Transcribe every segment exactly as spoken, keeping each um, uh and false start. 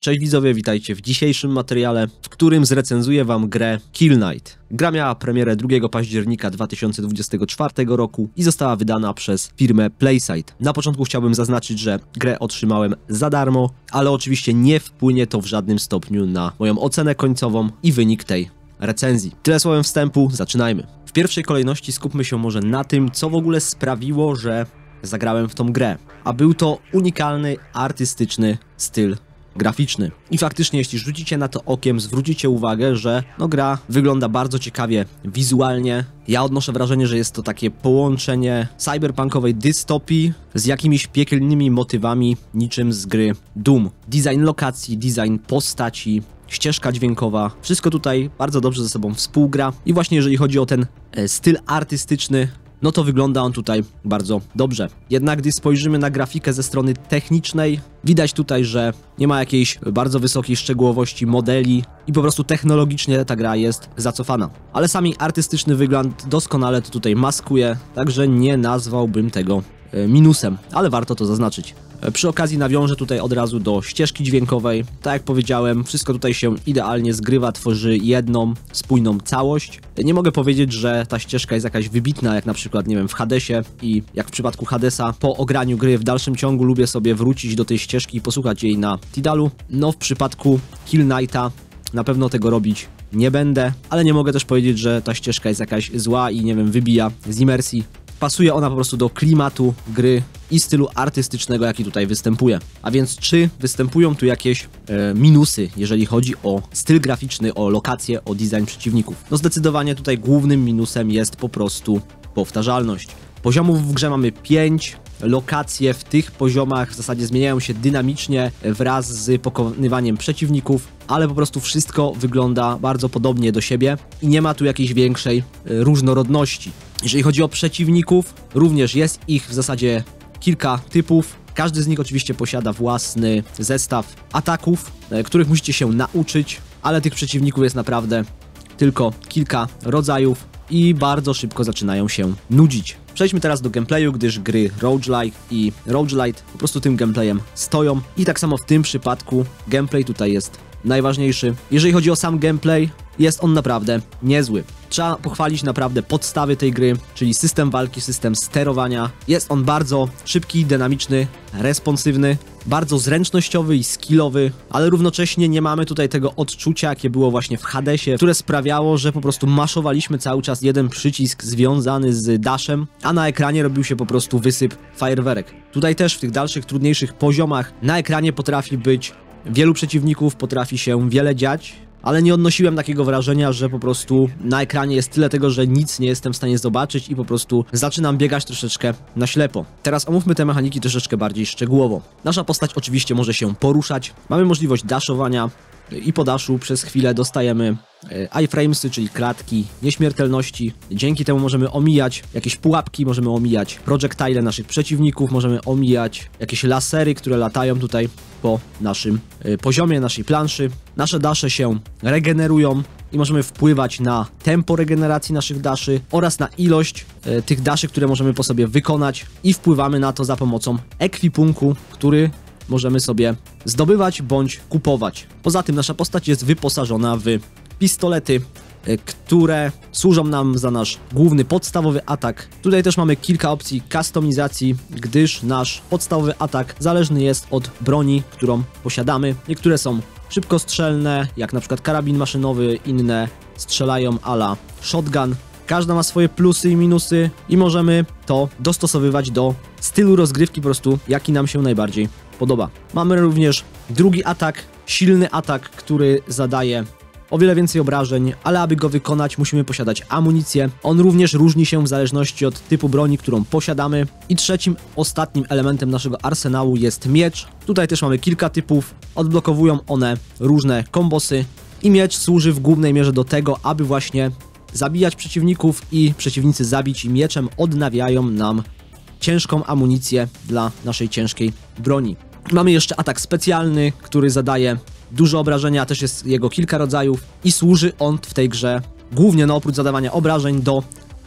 Cześć widzowie, witajcie w dzisiejszym materiale, w którym zrecenzuję wam grę Kill Knight. Gra miała premierę drugiego października dwa tysiące dwudziestego czwartego roku i została wydana przez firmę PlaySide. Na początku chciałbym zaznaczyć, że grę otrzymałem za darmo, ale oczywiście nie wpłynie to w żadnym stopniu na moją ocenę końcową i wynik tej recenzji. Tyle słowem wstępu, zaczynajmy. W pierwszej kolejności skupmy się może na tym, co w ogóle sprawiło, że zagrałem w tą grę. A był to unikalny, artystyczny styl graficzny. I faktycznie, jeśli rzucicie na to okiem, zwrócicie uwagę, że no gra wygląda bardzo ciekawie wizualnie. Ja odnoszę wrażenie, że jest to takie połączenie cyberpunkowej dystopii z jakimiś piekielnymi motywami, niczym z gry Doom. Design lokacji, design postaci, ścieżka dźwiękowa, wszystko tutaj bardzo dobrze ze sobą współgra. I właśnie jeżeli chodzi o ten e, styl artystyczny, no to wygląda on tutaj bardzo dobrze. Jednak gdy spojrzymy na grafikę ze strony technicznej, widać tutaj, że nie ma jakiejś bardzo wysokiej szczegółowości modeli i po prostu technologicznie ta gra jest zacofana. Ale sami artystyczny wygląd doskonale to tutaj maskuje, także nie nazwałbym tego minusem, ale warto to zaznaczyć. Przy okazji nawiążę tutaj od razu do ścieżki dźwiękowej. Tak jak powiedziałem, wszystko tutaj się idealnie zgrywa, tworzy jedną, spójną całość. Nie mogę powiedzieć, że ta ścieżka jest jakaś wybitna, jak na przykład, nie wiem, w Hadesie i jak w przypadku Hadesa, po ograniu gry w dalszym ciągu lubię sobie wrócić do tej ścieżki i posłuchać jej na Tidalu. No w przypadku Kill Knighta na pewno tego robić nie będę, ale nie mogę też powiedzieć, że ta ścieżka jest jakaś zła i, nie wiem, wybija z imersji. Pasuje ona po prostu do klimatu gry i stylu artystycznego, jaki tutaj występuje. A więc czy występują tu jakieś e, minusy, jeżeli chodzi o styl graficzny, o lokacje, o design przeciwników? No zdecydowanie tutaj głównym minusem jest po prostu powtarzalność. Poziomów w grze mamy pięć, lokacje w tych poziomach w zasadzie zmieniają się dynamicznie wraz z pokonywaniem przeciwników, ale po prostu wszystko wygląda bardzo podobnie do siebie i nie ma tu jakiejś większej e, różnorodności. Jeżeli chodzi o przeciwników, również jest ich w zasadzie kilka typów. Każdy z nich oczywiście posiada własny zestaw ataków, e, których musicie się nauczyć, ale tych przeciwników jest naprawdę tylko kilka rodzajów i bardzo szybko zaczynają się nudzić. Przejdźmy teraz do gameplayu, gdyż gry roguelike i roguelite po prostu tym gameplayem stoją i tak samo w tym przypadku gameplay tutaj jest najważniejszy. Jeżeli chodzi o sam gameplay, jest on naprawdę niezły. Trzeba pochwalić naprawdę podstawy tej gry, czyli system walki, system sterowania. Jest on bardzo szybki, dynamiczny, responsywny, bardzo zręcznościowy i skillowy, ale równocześnie nie mamy tutaj tego odczucia, jakie było właśnie w Hadesie, które sprawiało, że po prostu maszowaliśmy cały czas jeden przycisk związany z dashem, a na ekranie robił się po prostu wysyp fajerwerek. Tutaj też w tych dalszych, trudniejszych poziomach na ekranie potrafi być wielu przeciwników, potrafi się wiele dziać, ale nie odnosiłem takiego wrażenia, że po prostu na ekranie jest tyle tego, że nic nie jestem w stanie zobaczyć i po prostu zaczynam biegać troszeczkę na ślepo. Teraz omówmy te mechaniki troszeczkę bardziej szczegółowo. Nasza postać oczywiście może się poruszać, mamy możliwość daszowania i po daszu przez chwilę dostajemy iframesy, czyli klatki nieśmiertelności. Dzięki temu możemy omijać jakieś pułapki, możemy omijać projectile naszych przeciwników, możemy omijać jakieś lasery, które latają tutaj po naszym poziomie, naszej planszy. Nasze dasze się regenerują i możemy wpływać na tempo regeneracji naszych daszy oraz na ilość e, tych daszy, które możemy po sobie wykonać i wpływamy na to za pomocą ekwipunku, który możemy sobie zdobywać bądź kupować. Poza tym nasza postać jest wyposażona w pistolety, które służą nam za nasz główny podstawowy atak. Tutaj też mamy kilka opcji kustomizacji, gdyż nasz podstawowy atak zależny jest od broni, którą posiadamy. Niektóre są szybkostrzelne, jak na przykład karabin maszynowy, inne strzelają a la shotgun. Każda ma swoje plusy i minusy i możemy to dostosowywać do stylu rozgrywki po prostu, jaki nam się najbardziej podoba. Mamy również drugi atak, silny atak, który zadaje o wiele więcej obrażeń, ale aby go wykonać, musimy posiadać amunicję. On również różni się w zależności od typu broni, którą posiadamy. I trzecim, ostatnim elementem naszego arsenału jest miecz. Tutaj też mamy kilka typów, odblokowują one różne kombosy i miecz służy w głównej mierze do tego, aby właśnie zabijać przeciwników i przeciwnicy zabici mieczem odnawiają nam ciężką amunicję dla naszej ciężkiej broni. Mamy jeszcze atak specjalny, który zadaje duże obrażenia, też jest jego kilka rodzajów i służy on w tej grze głównie, no oprócz zadawania obrażeń, do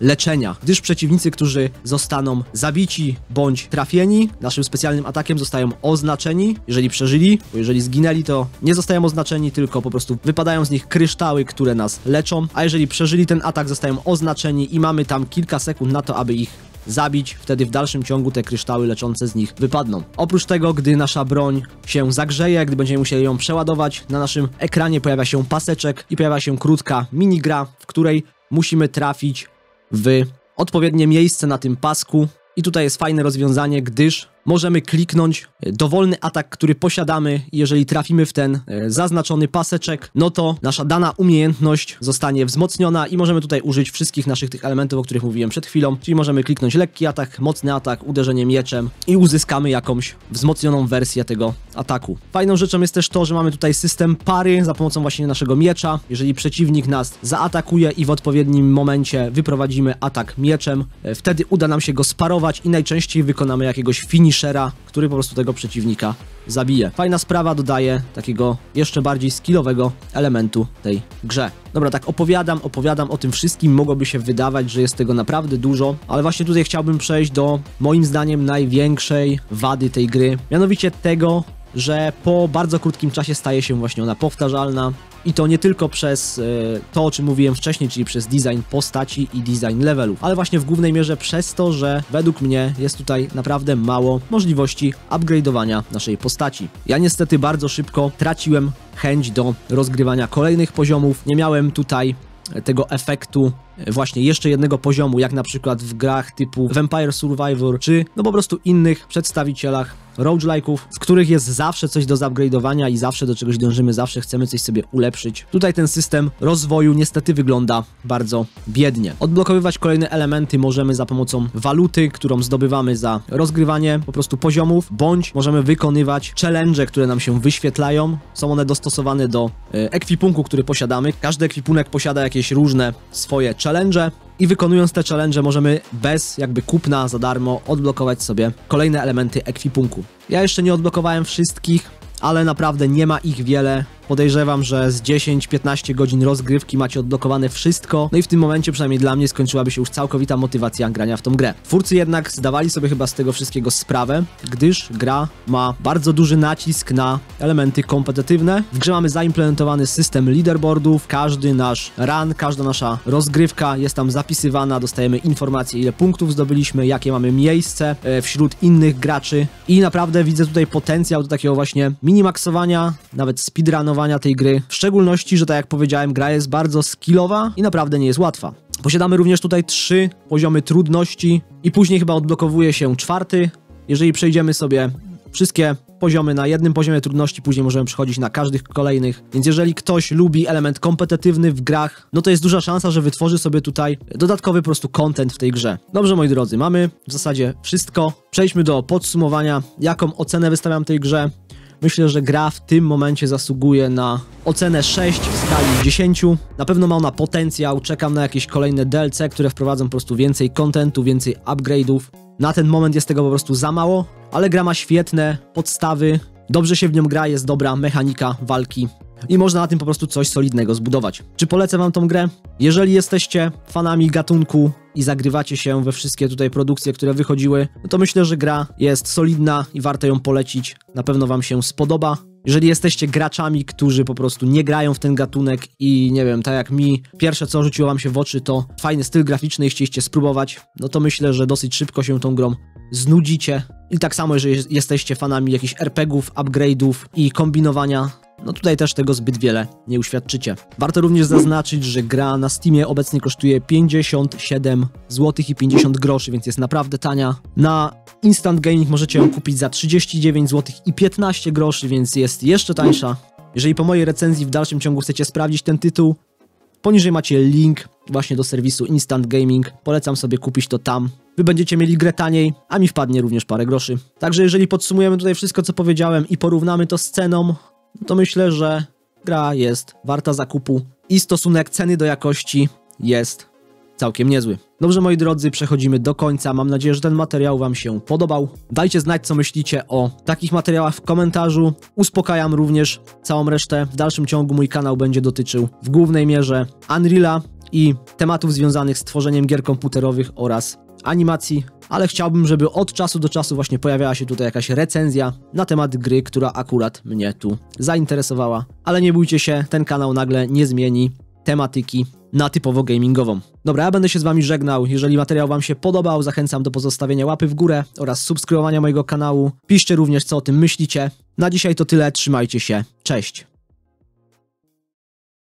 leczenia, gdyż przeciwnicy, którzy zostaną zabici bądź trafieni naszym specjalnym atakiem, zostają oznaczeni, jeżeli przeżyli, bo jeżeli zginęli, to nie zostają oznaczeni, tylko po prostu wypadają z nich kryształy, które nas leczą, a jeżeli przeżyli ten atak, zostają oznaczeni i mamy tam kilka sekund na to, aby ich zabić, wtedy w dalszym ciągu te kryształy leczące z nich wypadną. Oprócz tego, gdy nasza broń się zagrzeje, gdy będziemy musieli ją przeładować, na naszym ekranie pojawia się paseczek i pojawia się krótka minigra, w której musimy trafić w odpowiednie miejsce na tym pasku. I tutaj jest fajne rozwiązanie, gdyż możemy kliknąć dowolny atak, który posiadamy i jeżeli trafimy w ten e, zaznaczony paseczek, no to nasza dana umiejętność zostanie wzmocniona i możemy tutaj użyć wszystkich naszych tych elementów, o których mówiłem przed chwilą, czyli możemy kliknąć lekki atak, mocny atak, uderzenie mieczem i uzyskamy jakąś wzmocnioną wersję tego ataku. Fajną rzeczą jest też to, że mamy tutaj system pary za pomocą właśnie naszego miecza. Jeżeli przeciwnik nas zaatakuje i w odpowiednim momencie wyprowadzimy atak mieczem, e, wtedy uda nam się go sparować i najczęściej wykonamy jakiegoś finishera, który po prostu tego przeciwnika zabije. Fajna sprawa, dodaje takiego jeszcze bardziej skillowego elementu tej grze. Dobra, tak opowiadam, opowiadam o tym wszystkim, mogłoby się wydawać, że jest tego naprawdę dużo, ale właśnie tutaj chciałbym przejść do, moim zdaniem, największej wady tej gry, mianowicie tego, że po bardzo krótkim czasie staje się właśnie ona powtarzalna i to nie tylko przez e, to, o czym mówiłem wcześniej, czyli przez design postaci i design levelów, ale właśnie w głównej mierze przez to, że według mnie jest tutaj naprawdę mało możliwości upgrade'owania naszej postaci. Ja niestety bardzo szybko traciłem chęć do rozgrywania kolejnych poziomów, nie miałem tutaj tego efektu właśnie jeszcze jednego poziomu, jak na przykład w grach typu Vampire Survivor, czy no po prostu innych przedstawicielach roguelike'ów, w których jest zawsze coś do zupgrade'owania i zawsze do czegoś dążymy, zawsze chcemy coś sobie ulepszyć. Tutaj ten system rozwoju niestety wygląda bardzo biednie. Odblokowywać kolejne elementy możemy za pomocą waluty, którą zdobywamy za rozgrywanie po prostu poziomów, bądź możemy wykonywać challenge, które nam się wyświetlają. Są one dostosowane do e, ekwipunku, który posiadamy. Każdy ekwipunek posiada jakieś różne swoje challenge i wykonując te challenge możemy bez jakby kupna za darmo odblokować sobie kolejne elementy ekwipunku. Ja jeszcze nie odblokowałem wszystkich, ale naprawdę nie ma ich wiele. Podejrzewam, że z dziesięć piętnaście godzin rozgrywki macie odblokowane wszystko, no i w tym momencie przynajmniej dla mnie skończyłaby się już całkowita motywacja grania w tą grę. Twórcy jednak zdawali sobie chyba z tego wszystkiego sprawę, gdyż gra ma bardzo duży nacisk na elementy kompetytywne. W grze mamy zaimplementowany system leaderboardów, każdy nasz run, każda nasza rozgrywka jest tam zapisywana, dostajemy informacje, ile punktów zdobyliśmy, jakie mamy miejsce wśród innych graczy i naprawdę widzę tutaj potencjał do takiego właśnie minimaksowania, nawet speedrunowania tej gry, w szczególności, że tak jak powiedziałem, gra jest bardzo skillowa i naprawdę nie jest łatwa. Posiadamy również tutaj trzy poziomy trudności i później chyba odblokowuje się czwarty. Jeżeli przejdziemy sobie wszystkie poziomy na jednym poziomie trudności, później możemy przechodzić na każdych kolejnych, więc jeżeli ktoś lubi element kompetytywny w grach, no to jest duża szansa, że wytworzy sobie tutaj dodatkowy po prostu content w tej grze. Dobrze, moi drodzy, mamy w zasadzie wszystko. Przejdźmy do podsumowania. Jaką ocenę wystawiam tej grze? Myślę, że gra w tym momencie zasługuje na ocenę sześć w skali dziesięć. Na pewno ma ona potencjał, czekam na jakieś kolejne D L C, które wprowadzą po prostu więcej kontentu, więcej upgrade'ów. Na ten moment jest tego po prostu za mało, ale gra ma świetne podstawy, dobrze się w nią gra, jest dobra mechanika walki i można na tym po prostu coś solidnego zbudować. Czy polecę wam tą grę? Jeżeli jesteście fanami gatunku i zagrywacie się we wszystkie tutaj produkcje, które wychodziły, no to myślę, że gra jest solidna i warto ją polecić. Na pewno wam się spodoba. Jeżeli jesteście graczami, którzy po prostu nie grają w ten gatunek i nie wiem, tak jak mi, pierwsze co rzuciło wam się w oczy to fajny styl graficzny i chcieliście spróbować, no to myślę, że dosyć szybko się tą grą znudzicie. I tak samo, jeżeli jesteście fanami jakichś er pe gie ów, upgrade'ów i kombinowania, no tutaj też tego zbyt wiele nie uświadczycie. Warto również zaznaczyć, że gra na Steamie obecnie kosztuje pięćdziesiąt siedem złotych i pięćdziesiąt groszy, więc jest naprawdę tania. Na Instant Gaming możecie ją kupić za trzydzieści dziewięć złotych i piętnaście groszy, więc jest jeszcze tańsza. Jeżeli po mojej recenzji w dalszym ciągu chcecie sprawdzić ten tytuł, poniżej macie link właśnie do serwisu Instant Gaming. Polecam sobie kupić to tam. Wy będziecie mieli grę taniej, a mi wpadnie również parę groszy. Także jeżeli podsumujemy tutaj wszystko, co powiedziałem i porównamy to z ceną, to myślę, że gra jest warta zakupu i stosunek ceny do jakości jest całkiem niezły. Dobrze, moi drodzy, przechodzimy do końca. Mam nadzieję, że ten materiał wam się podobał. Dajcie znać, co myślicie o takich materiałach w komentarzu. Uspokajam również całą resztę. W dalszym ciągu mój kanał będzie dotyczył w głównej mierze Unreala i tematów związanych z tworzeniem gier komputerowych oraz animacji, ale chciałbym, żeby od czasu do czasu właśnie pojawiała się tutaj jakaś recenzja na temat gry, która akurat mnie tu zainteresowała. Ale nie bójcie się, ten kanał nagle nie zmieni tematyki na typowo gamingową. Dobra, ja będę się z wami żegnał. Jeżeli materiał wam się podobał, zachęcam do pozostawienia łapy w górę oraz subskrybowania mojego kanału. Piszcie również, co o tym myślicie. Na dzisiaj to tyle, trzymajcie się, cześć!